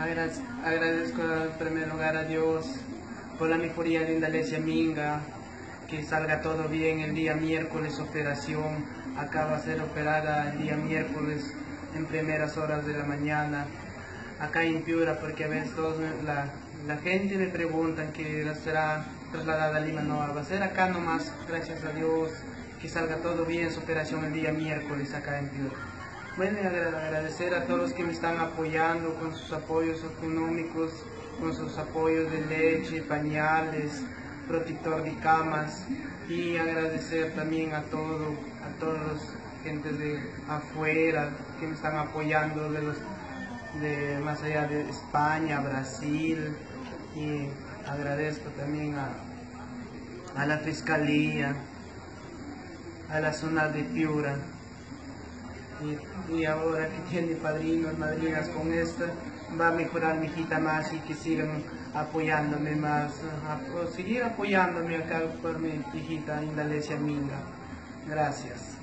Agradezco en primer lugar a Dios por la mejoría de Indalecia Minga, que salga todo bien el día miércoles operación, acaba de ser operada el día miércoles en primeras horas de la mañana, acá en Piura, porque a veces la gente me pregunta que será trasladada a Lima. No, va a ser acá nomás, gracias a Dios, que salga todo bien su operación el día miércoles acá en Piura. Bueno, y agradecer a todos los que me están apoyando con sus apoyos económicos, con sus apoyos de leche, pañales, protector de camas, y agradecer también a todos los gentes de afuera que me están apoyando, de más allá de España, Brasil, y agradezco también a la Fiscalía, a la zona de Piura. Y ahora que tiene padrinos, madrinas con esto, va a mejorar mi hijita más, y que sigan apoyándome más, seguir apoyándome acá por mi hijita Indalecia Minga. Gracias.